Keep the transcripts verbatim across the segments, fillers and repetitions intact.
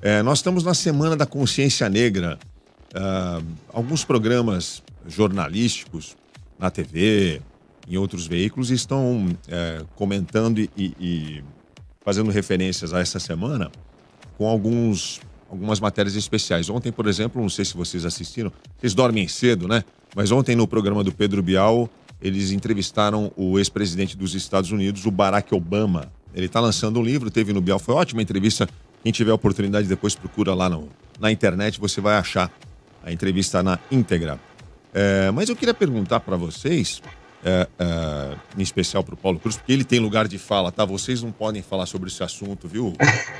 É, nós estamos na Semana da Consciência Negra. Uh, alguns programas jornalísticos na T V, em outros veículos, estão é, comentando e, e fazendo referências a essa semana com alguns, algumas matérias especiais. Ontem, por exemplo, não sei se vocês assistiram, vocês dormem cedo, né? Mas ontem no programa do Pedro Bial, eles entrevistaram o ex-presidente dos Estados Unidos, o Barack Obama. Ele está lançando um livro, teve no Bial, foi uma ótima entrevista. Quem tiver a oportunidade, depois procura lá no, na internet, você vai achar a entrevista na íntegra. É, mas eu queria perguntar para vocês, é, é, em especial para o Paulo Cruz, porque ele tem lugar de fala, tá? Vocês não podem falar sobre esse assunto, viu?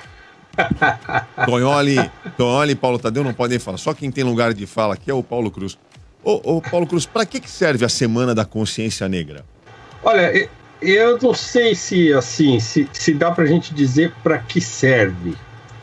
Tonholi, Tonholi e Paulo Tadeu não podem falar. Só quem tem lugar de fala aqui é o Paulo Cruz. Ô, ô Paulo Cruz, para que, que serve a Semana da Consciência Negra? Olha, eu não sei se, assim, se, se dá para a gente dizer para que serve.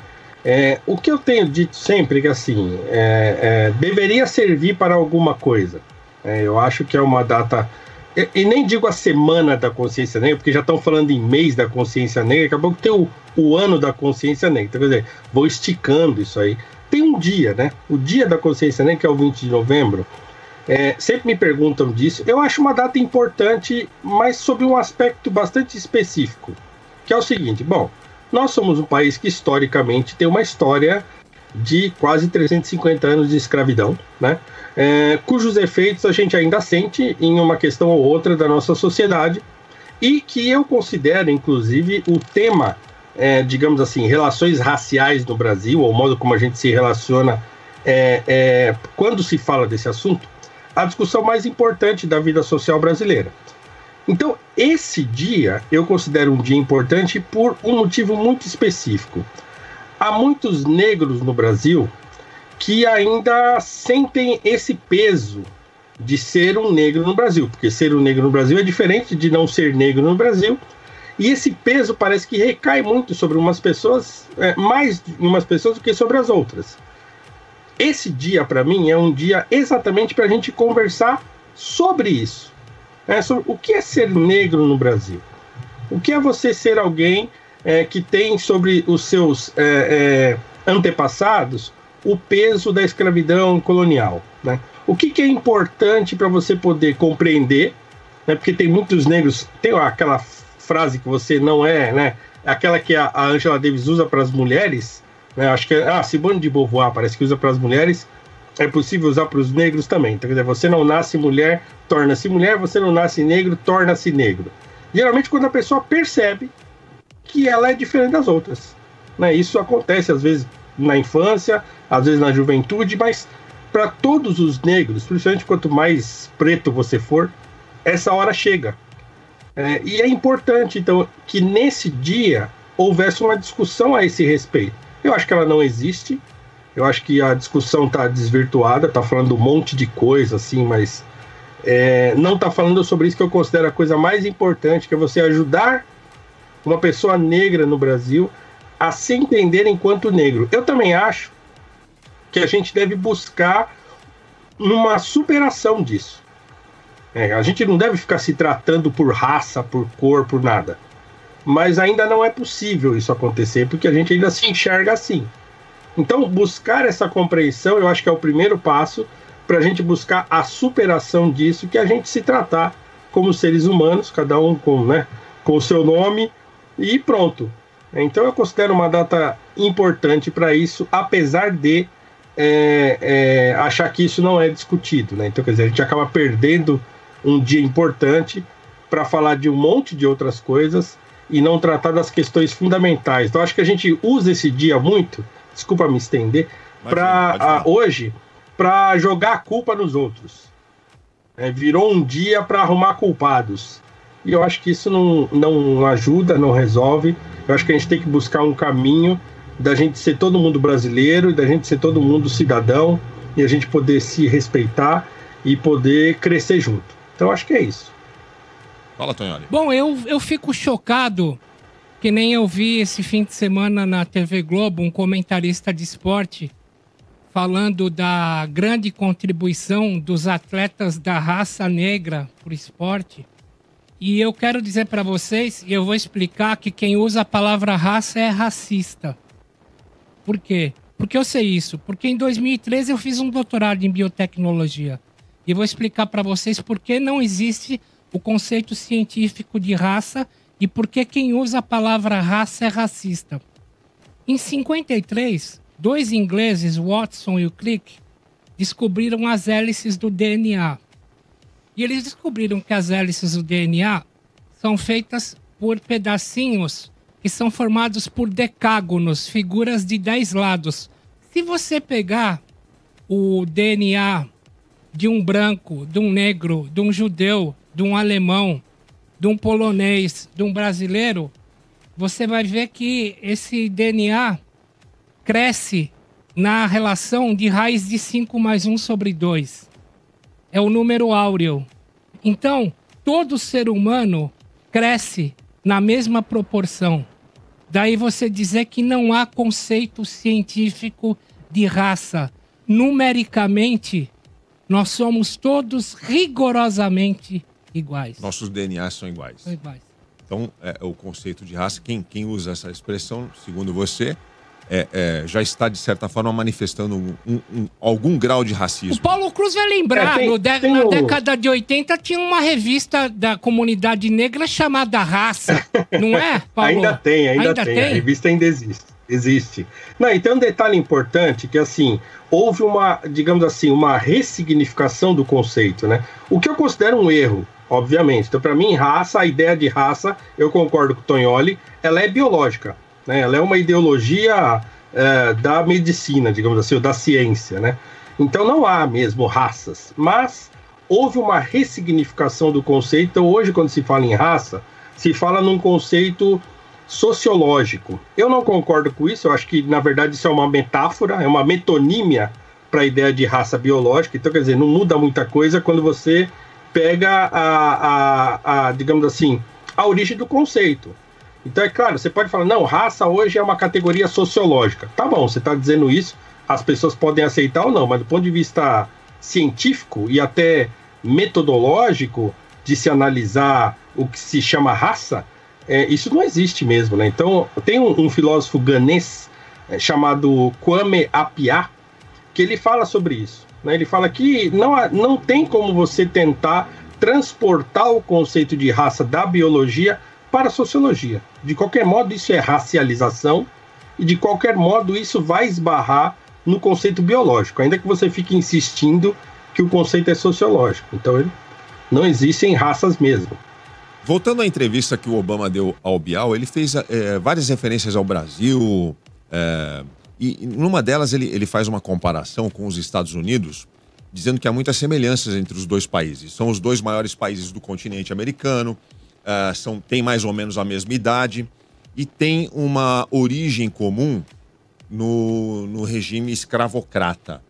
É, o que eu tenho dito sempre é que assim, é, é, deveria servir para alguma coisa. É, eu acho que é uma data... E, e nem digo a Semana da Consciência Negra, porque já estão falando em mês da Consciência Negra, acabou que tem o, o ano da Consciência Negra. Então, quer dizer, vou esticando isso aí. Tem um dia, né? O dia da Consciência Negra, que é o vinte de novembro, é, sempre me perguntam disso. Eu acho uma data importante, mas sob um aspecto bastante específico, que é o seguinte, bom... Nós somos um país que, historicamente, tem uma história de quase trezentos e cinquenta anos de escravidão, né? É, cujos efeitos a gente ainda sente em uma questão ou outra da nossa sociedade e que eu considero, inclusive, o tema, é, digamos assim, relações raciais no Brasil, ou o modo como a gente se relaciona é, é, quando se fala desse assunto, a discussão mais importante da vida social brasileira. Então, esse dia eu considero um dia importante por um motivo muito específico. Há muitos negros no Brasil que ainda sentem esse peso de ser um negro no Brasil, porque ser um negro no Brasil é diferente de não ser negro no Brasil, e esse peso parece que recai muito sobre umas pessoas, é, mais em umas pessoas do que sobre as outras. Esse dia, para mim, é um dia exatamente para a gente conversar sobre isso. É, sobre o que é ser negro no Brasil? O que é você ser alguém é, que tem sobre os seus é, é, antepassados o peso da escravidão colonial, né? O que, que é importante para você poder compreender, né? Porque tem muitos negros, tem aquela frase que você não é, né? Aquela que a Angela Davis usa para as mulheres, né? Acho que é, ah, Simone de Beauvoir parece que usa para as mulheres, é possível usar para os negros também. Então, quer dizer, você não nasce mulher, torna-se mulher, você não nasce negro, torna-se negro. Geralmente, quando a pessoa percebe que ela é diferente das outras, né? Isso acontece, às vezes, na infância, às vezes na juventude, mas para todos os negros, principalmente quanto mais preto você for, essa hora chega. É, e é importante, então, que nesse dia houvesse uma discussão a esse respeito. Eu acho que ela não existe. Eu acho que a discussão está desvirtuada, está falando um monte de coisa, assim, mas é, não está falando sobre isso que eu considero a coisa mais importante, que é você ajudar uma pessoa negra no Brasil a se entender enquanto negro. Eu também acho que a gente deve buscar uma superação disso. É, a gente não deve ficar se tratando por raça, por cor, por nada. Mas ainda não é possível isso acontecer, porque a gente ainda se enxerga assim. Então, buscar essa compreensão, eu acho que é o primeiro passo para a gente buscar a superação disso, que é a gente se tratar como seres humanos, cada um com, né, com o seu nome, e pronto. Então, eu considero uma data importante para isso, apesar de é, é, achar que isso não é discutido, né? Então, quer dizer, a gente acaba perdendo um dia importante para falar de um monte de outras coisas e não tratar das questões fundamentais. Então, acho que a gente usa esse dia muito, desculpa me estender, para hoje, para jogar a culpa nos outros. É, virou um dia para arrumar culpados. E eu acho que isso não, não ajuda, não resolve. Eu acho que a gente tem que buscar um caminho da gente ser todo mundo brasileiro, da gente ser todo mundo cidadão, e a gente poder se respeitar e poder crescer junto. Então, acho que é isso. Fala, Tonholi. Bom, eu, eu fico chocado, que nem eu vi esse fim de semana na T V Globo, um comentarista de esporte falando da grande contribuição dos atletas da raça negra para o esporte. E eu quero dizer para vocês, e eu vou explicar, que quem usa a palavra raça é racista. Por quê? Por que eu sei isso? Porque em dois mil e treze eu fiz um doutorado em biotecnologia. E vou explicar para vocês por que não existe o conceito científico de raça e por que quem usa a palavra raça é racista. Em cinquenta e três, dois ingleses, Watson e o Crick, descobriram as hélices do D N A. E eles descobriram que as hélices do D N A são feitas por pedacinhos que são formados por decágonos, figuras de dez lados. Se você pegar o D N A de um branco, de um negro, de um judeu, de um alemão, de um polonês, de um brasileiro, você vai ver que esse D N A cresce na relação de raiz de cinco mais um sobre dois. É o número áureo. Então, todo ser humano cresce na mesma proporção. Daí você dizer que não há conceito científico de raça. Numericamente, nós somos todos rigorosamente iguais. Nossos D N As são iguais. São iguais. Então, é, o conceito de raça, quem, quem usa essa expressão, segundo você, é, é, já está, de certa forma, manifestando um, um, um, algum grau de racismo. O Paulo Cruz vai lembrar, é, tem, no de, na o... década de oitenta tinha uma revista da comunidade negra chamada Raça, não é, Paulo? Ainda tem, ainda, ainda tem. tem. A revista ainda existe. Existe. Não, e tem um detalhe importante que, assim, houve uma, digamos assim, uma ressignificação do conceito, né? O que eu considero um erro, obviamente. Então, para mim, raça, a ideia de raça, eu concordo com o Tognoli, ela é biológica, né? Ela é uma ideologia é, da medicina, digamos assim, ou da ciência, né? Então, não há mesmo raças, mas houve uma ressignificação do conceito. Então, hoje, quando se fala em raça, se fala num conceito sociológico. Eu não concordo com isso, eu acho que, na verdade, isso é uma metáfora, é uma metonímia para a ideia de raça biológica. Então, quer dizer, não muda muita coisa quando você pega a, a, a, digamos assim, a origem do conceito. Então, é claro, você pode falar, não, raça hoje é uma categoria sociológica. Tá bom, você está dizendo isso, as pessoas podem aceitar ou não, mas do ponto de vista científico e até metodológico de se analisar o que se chama raça, é, isso não existe mesmo, né? Então, tem um, um filósofo ganês é, chamado Kwame Appiah, que ele fala sobre isso. Né? Ele fala que não, não tem como você tentar transportar o conceito de raça da biologia para a sociologia. De qualquer modo, isso é racialização e, de qualquer modo, isso vai esbarrar no conceito biológico, ainda que você fique insistindo que o conceito é sociológico. Então, ele, não existem raças mesmo. Voltando à entrevista que o Obama deu ao Bial, ele fez é, várias referências ao Brasil, é, e numa delas ele, ele faz uma comparação com os Estados Unidos, dizendo que há muitas semelhanças entre os dois países. São os dois maiores países do continente americano, é, são, têm mais ou menos a mesma idade e têm uma origem comum no, no regime escravocrata.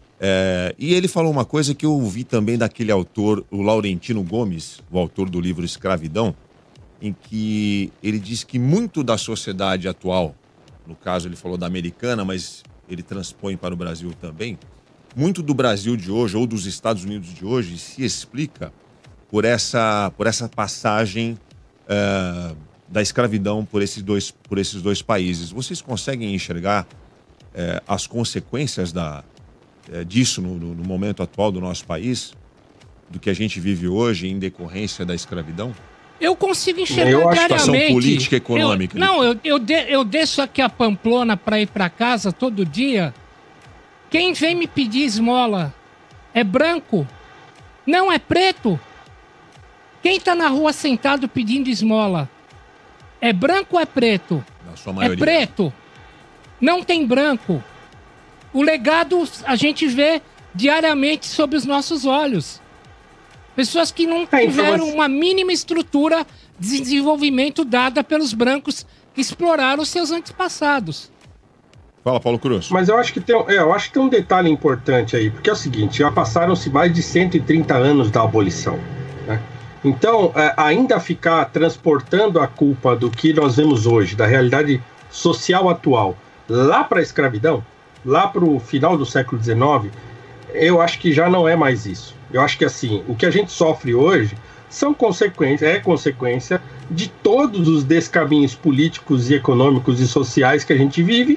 É, e ele falou uma coisa que eu vi também daquele autor, o Laurentino Gomes, o autor do livro Escravidão, em que ele diz que muito da sociedade atual, no caso ele falou da americana, mas ele transpõe para o Brasil também, muito do Brasil de hoje ou dos Estados Unidos de hoje se explica por essa, por essa passagem é, da escravidão por esses dois, por esses dois países. Vocês conseguem enxergar é, as consequências da disso no, no momento atual do nosso país, do que a gente vive hoje em decorrência da escravidão? Eu consigo enxergar eu diariamente. A situação política e econômica. Eu, não, eu, eu, de, eu desço aqui a Pamplona para ir para casa todo dia. Quem vem me pedir esmola é branco? Não, é preto. Quem tá na rua sentado pedindo esmola é branco ou é preto? Na sua maioria. É preto. Não tem branco. O legado a gente vê diariamente sob os nossos olhos. Pessoas que não tiveram uma mínima estrutura de desenvolvimento dada pelos brancos que exploraram os seus antepassados. Fala, Paulo Cruz. Mas eu acho que tem, é, eu acho que tem um detalhe importante aí, porque é o seguinte, já passaram-se mais de cento e trinta anos da abolição, né? Então, é, ainda ficar transportando a culpa do que nós vemos hoje, da realidade social atual, lá para a escravidão, lá para o final do século dezenove, eu acho que já não é mais isso. Eu acho que assim, o que a gente sofre hoje são consequências, é consequência de todos os descaminhos políticos e econômicos e sociais que a gente vive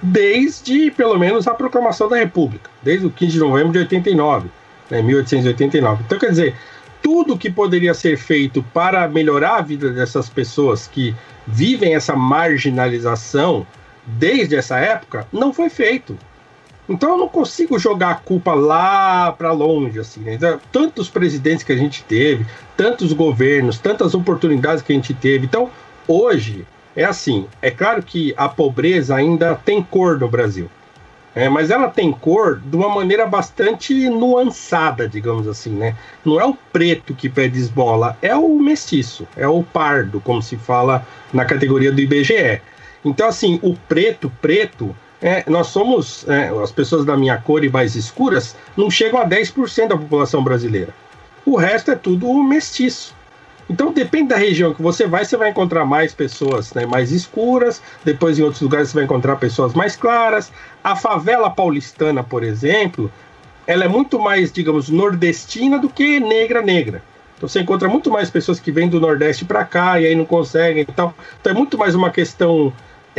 desde, pelo menos, a proclamação da República, desde o quinze de novembro de oitenta e nove, né, mil oitocentos e oitenta e nove. Então, quer dizer, tudo que poderia ser feito para melhorar a vida dessas pessoas que vivem essa marginalização desde essa época, não foi feito. Então eu não consigo jogar a culpa lá para longe, assim, né? Então, tantos presidentes que a gente teve, tantos governos, tantas oportunidades que a gente teve. Então, hoje, é assim, é claro que a pobreza ainda tem cor no Brasil. É, mas ela tem cor de uma maneira bastante nuançada, digamos assim, né? Não é o preto que pede esmola, é o mestiço, é o pardo, como se fala na categoria do I B G E. Então, assim, o preto, preto, é, nós somos, é, as pessoas da minha cor e mais escuras, não chegam a dez por cento da população brasileira. O resto é tudo mestiço. Então, depende da região que você vai, você vai encontrar mais pessoas, né, mais escuras, depois em outros lugares você vai encontrar pessoas mais claras. A favela paulistana, por exemplo, ela é muito mais, digamos, nordestina do que negra-negra. Então, você encontra muito mais pessoas que vêm do Nordeste para cá e aí não conseguem. Então, então, é muito mais uma questão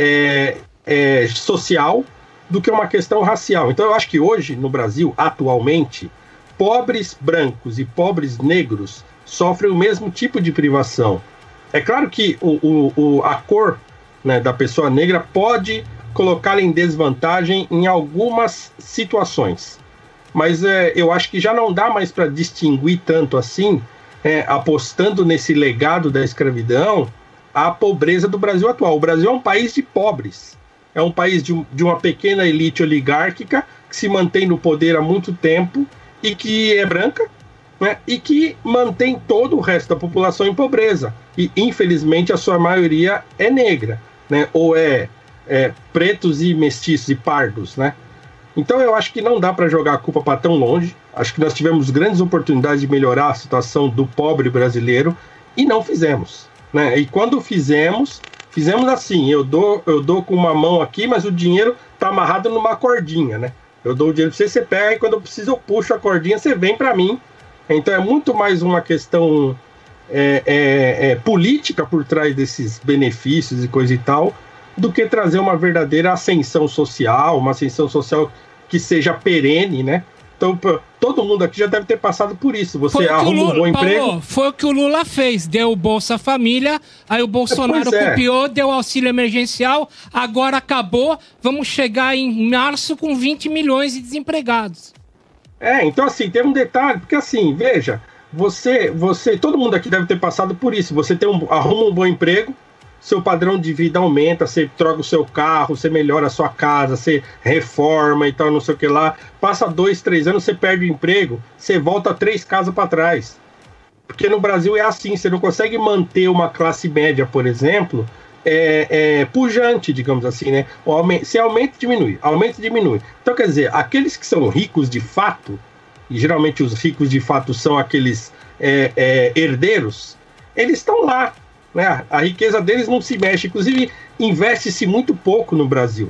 é, é, social do que uma questão racial. Então, eu acho que hoje, no Brasil, atualmente, pobres brancos e pobres negros sofrem o mesmo tipo de privação. É claro que o, o, o, a cor, né, da pessoa negra pode colocá-la em desvantagem em algumas situações. Mas é, eu acho que já não dá mais para distinguir tanto assim, é, apostando nesse legado da escravidão, a pobreza do Brasil atual. O Brasil é um país de pobres. É um país de, de uma pequena elite oligárquica que se mantém no poder há muito tempo e que é branca, né, e que mantém todo o resto da população em pobreza. E, infelizmente, a sua maioria é negra, né, ou é, é pretos e mestiços e pardos, né? Então, eu acho que não dá para jogar a culpa para tão longe. Acho que nós tivemos grandes oportunidades de melhorar a situação do pobre brasileiro e não fizemos, né? E quando fizemos, fizemos assim, eu dou, eu dou com uma mão aqui, mas o dinheiro está amarrado numa cordinha, né? Eu dou o dinheiro para você, você pega, e quando eu preciso eu puxo a cordinha, você vem para mim. Então é muito mais uma questão é, é, é, política por trás desses benefícios e coisa e tal, do que trazer uma verdadeira ascensão social, uma ascensão social que seja perene, né? Então todo mundo aqui já deve ter passado por isso. Você arruma Lula, um bom emprego... Paulo, foi o que o Lula fez, deu o Bolsa Família, aí o Bolsonaro é. copiou, deu auxílio emergencial, agora acabou, vamos chegar em março com vinte milhões de desempregados. É, então assim, tem um detalhe, porque assim, veja, você, você, todo mundo aqui deve ter passado por isso, você tem um, arruma um bom emprego, seu padrão de vida aumenta, você troca o seu carro, você melhora a sua casa, você reforma e tal, não sei o que lá, passa dois, três anos, você perde o emprego, você volta três casas para trás. Porque no Brasil é assim, você não consegue manter uma classe média, por exemplo, É, é, pujante, digamos assim, né? Se aumenta e diminui, aumenta e diminui. Então, quer dizer, aqueles que são ricos de fato, e geralmente os ricos de fato são aqueles é, é, herdeiros, eles estão lá, né? A riqueza deles não se mexe, inclusive investe-se muito pouco no Brasil.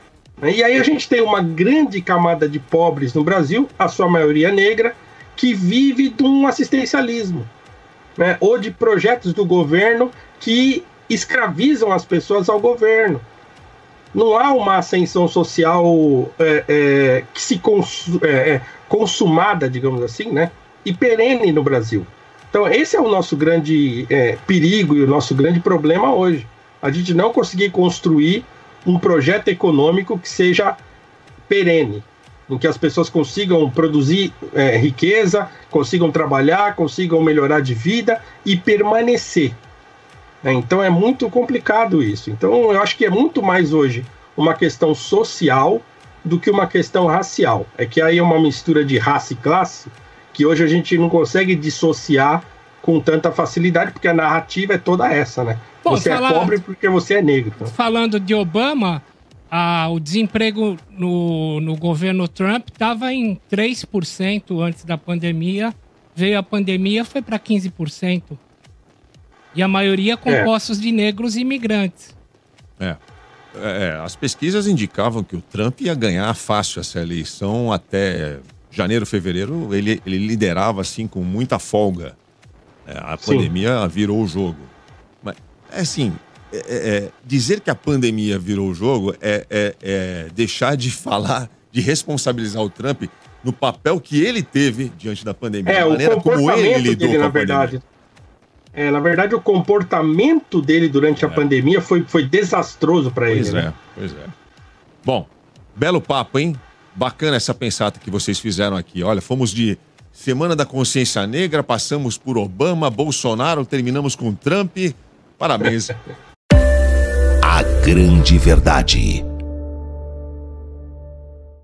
E aí a gente tem uma grande camada de pobres no Brasil, a sua maioria negra, que vive de um assistencialismo, né? Ou de projetos do governo que escravizam as pessoas ao governo. Não há uma ascensão social é, é, que se consu é, é, consumada, digamos assim, né, e perene no Brasil. Então esse é o nosso grande é, perigo e o nosso grande problema hoje. A gente não conseguir construir um projeto econômico que seja perene, em que as pessoas consigam produzir é, riqueza, consigam trabalhar, consigam melhorar de vida e permanecer. Então é muito complicado isso. Então eu acho que é muito mais hoje uma questão social do que uma questão racial. É que aí é uma mistura de raça e classe que hoje a gente não consegue dissociar com tanta facilidade, porque a narrativa é toda essa, né? Bom, você falar, é pobre porque você é negro. Né? Falando de Obama, ah, o desemprego no, no governo Trump estava em três por cento antes da pandemia. Veio a pandemia, foi para quinze por cento. E a maioria compostos é. de negros e imigrantes. É. é. As pesquisas indicavam que o Trump ia ganhar fácil essa eleição até janeiro, fevereiro. Ele, ele liderava assim com muita folga. É, a Sim. pandemia virou o jogo. Mas, é assim, é, é, dizer que a pandemia virou o jogo é, é, é deixar de falar, de responsabilizar o Trump no papel que ele teve diante da pandemia. É, a o maneira como ele lidou dele, com a na verdade. pandemia. É, na verdade, o comportamento dele durante É. a pandemia foi, foi desastroso para ele. Pois é, né? pois é. Bom, belo papo, hein? Bacana essa pensata que vocês fizeram aqui. Olha, fomos de Semana da Consciência Negra, passamos por Obama, Bolsonaro, terminamos com Trump. Parabéns. A grande verdade.